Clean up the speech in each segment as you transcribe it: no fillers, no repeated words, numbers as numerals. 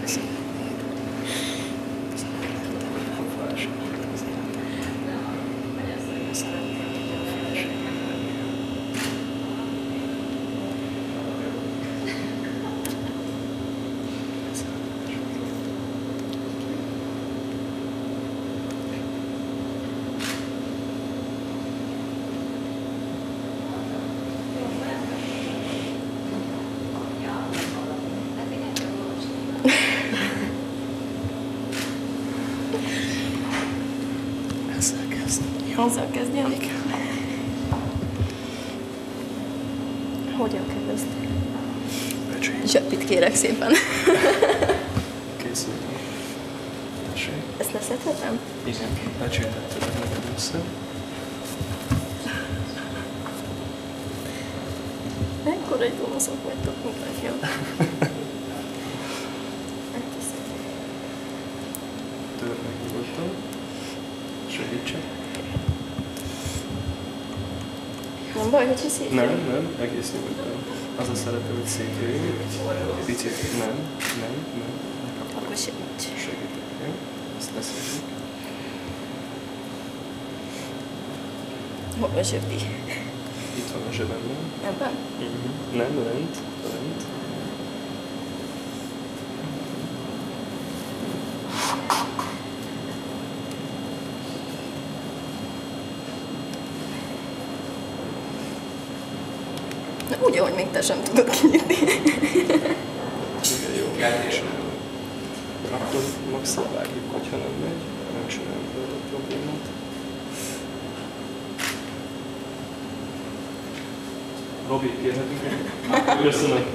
Azzal kezdjem. Hogyan kell ezt? Zsepit kérek szépen. Készültem. Ezt leszedhetem? Igen, becsültetted meg először. Ekkora egy gonoszok vagytok, mutatja. Törd meg nyugodtan. Segítsek. Nem baj, hogy szétjön? Nem, egész nyugodtan. Az a szeretem, hogy szétjöjjön. Picit, nem. Akkor segíts. Segítek, jó? Ezt leszedjük. Hol a zsöbi? Itt van a zsebemben. Ebben? Nem, lent. Úgy, ahogy még te sem tudod kinyitni. Igen, jó. És akkor max vágjuk, hogyha nem megy. Nem csinálunk vele a problémát. Robi, kérhetünk? Köszönöm.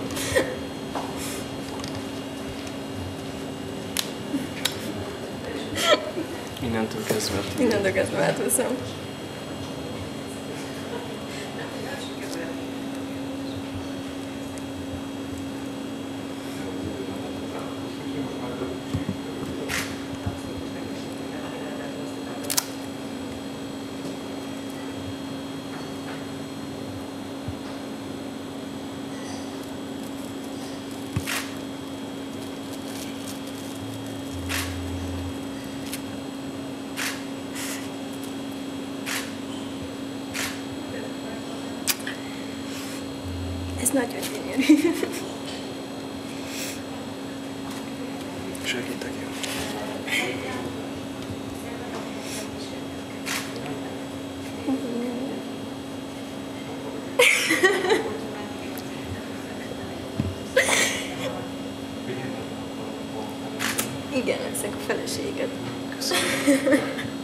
Innentől kezdve átveszem. Ez nagyon gyönyörű. Segítek, jó? Igen, ezek a feleséged. Köszönöm.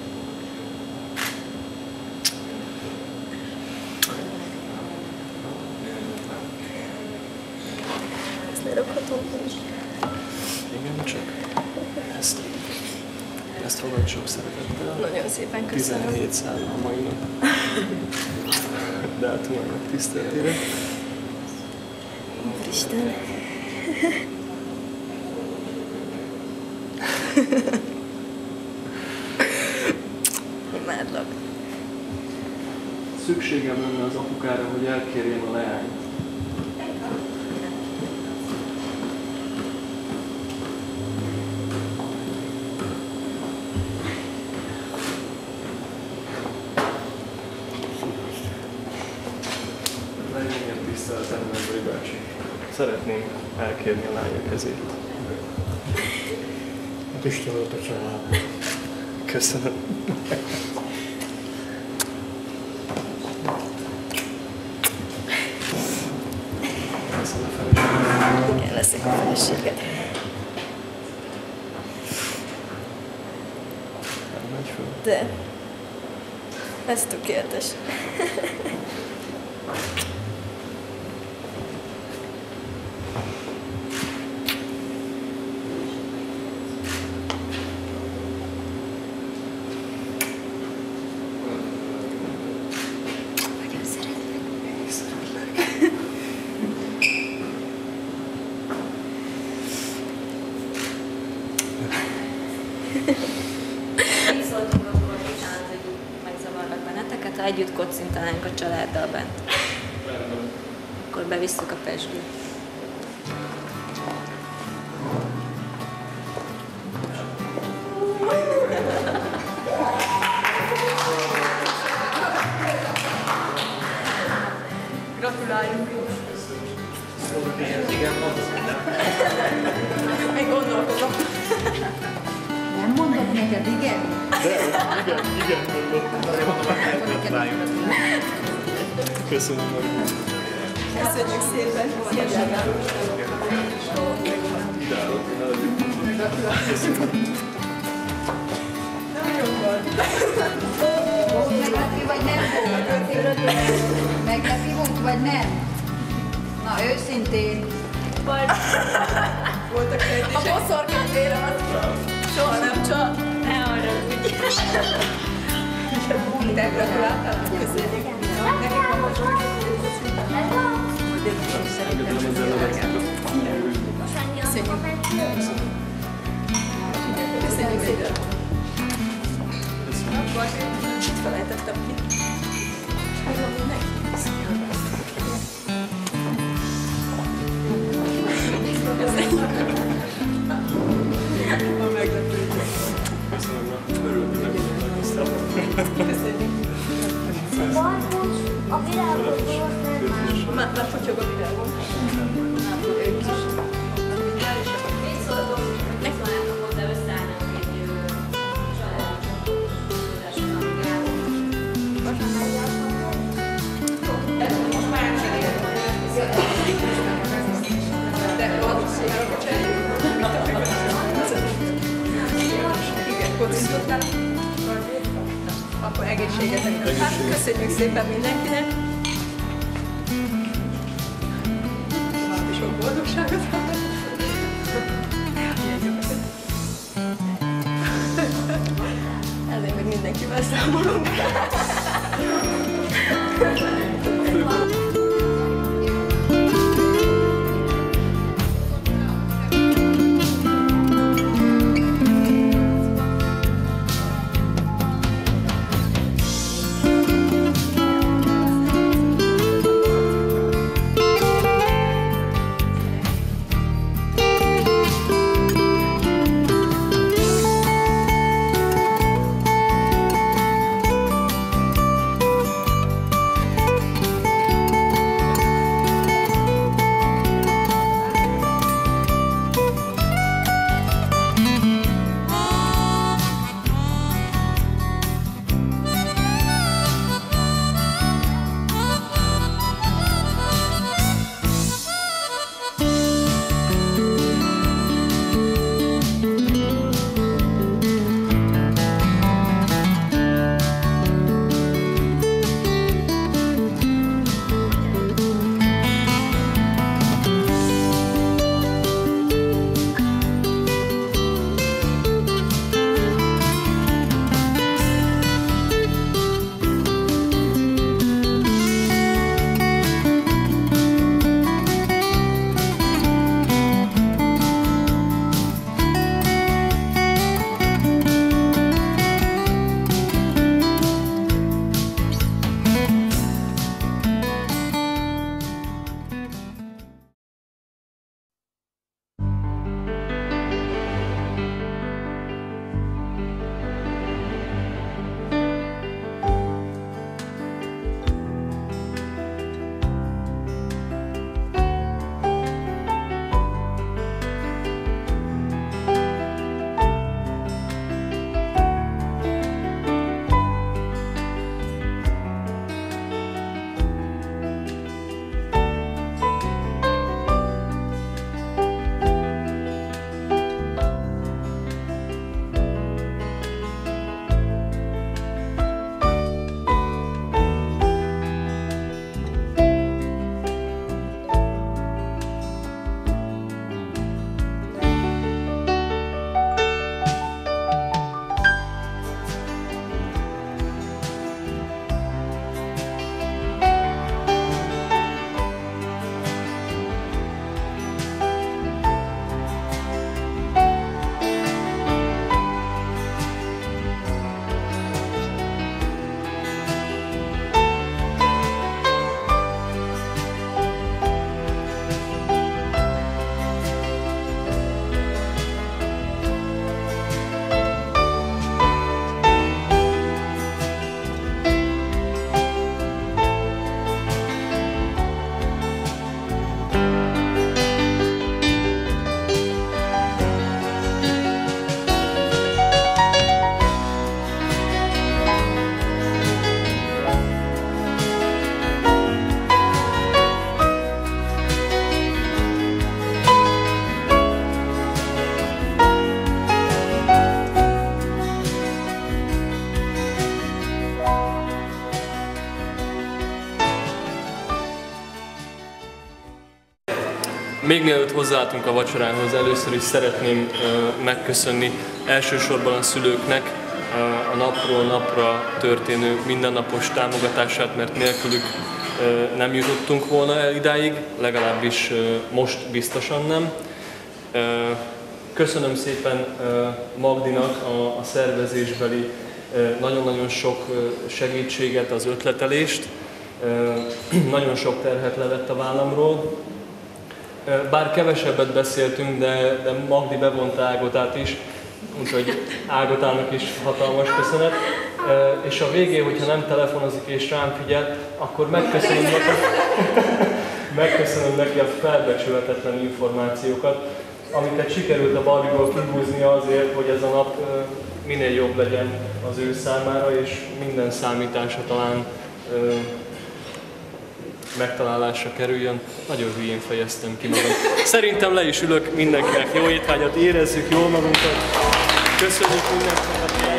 Lerakhatom is. Igen, csak ezt fogad sok szeretettel. Nagyon szépen köszönöm. 17 szál a mai nap. Dátumának tiszteletére. Úristen. Imádlak. Szükségem lenne az apukára, hogy elkérjem a leányt. Legyen tiszteletem, Mendői bácsi. Szeretném elkérni a lánya kezét. Hát Isten volt a család. Köszönöm. Köszönöm a feleséget. Igen, leszek a feleséged. Nem megy föl. De ez tökéletes. Így szóltunk akkor, bocsánat, hogy megzavarlak benneteket, ha együtt kocintanánk a családdal bent. Akkor bevisszük a pezsgőt. neked, igen? Igen, köszönöm meg. Köszönjük szépen! Meglepi vagy nem volt? Meglepi volt vagy nem? Na, őszintén. Voltak kérdések. A boszorkányvére az soha nem csal. Ne arra úgy. Te gratuláltál? Köszönjük. Nekik van most Köszönjük szépen. Itt felejtettem ki. Megvan mindenki. A meglepődés. Köszönöm, örülök, hogy megtalálkoztam. Köszönjük. A világos Már potyog a világon. Ők is. Én szóltam, hogy megszólálnak hozzá, összeállnak egy Most már de az szépen cseréljük. Igen, kocintottál. Akkor egészségeteknek. Hát köszönjük szépen mindenkinek. További sok boldogságot. Ezért még mindenkivel számolunk. Még mielőtt hozzáálltunk a vacsorához, először is szeretném megköszönni elsősorban a szülőknek a napról napra történő mindennapos támogatását, mert nélkülük nem jutottunk volna el idáig, legalábbis most biztosan nem. Köszönöm szépen Magdinak a szervezésbeli nagyon-nagyon sok segítséget, az ötletelést, nagyon sok terhet levett a vállamról. Bár kevesebbet beszéltünk, de Magdi bevonta Ágotát is, úgyhogy Ágotának is hatalmas köszönet. És a végén, hogyha nem telefonozik és rám figyel, akkor megköszönöm neki a felbecsülhetetlen információkat, amiket sikerült a Barbiból kihúzni azért, hogy ez a nap minél jobb legyen az ő számára, és minden számítása talán megtalálásra kerüljön. Nagyon hülyén fejeztem ki magam. Szerintem le is ülök, mindenkinek jó étvágyat, érezzük jól magunkat. Köszönjük mindenkinek!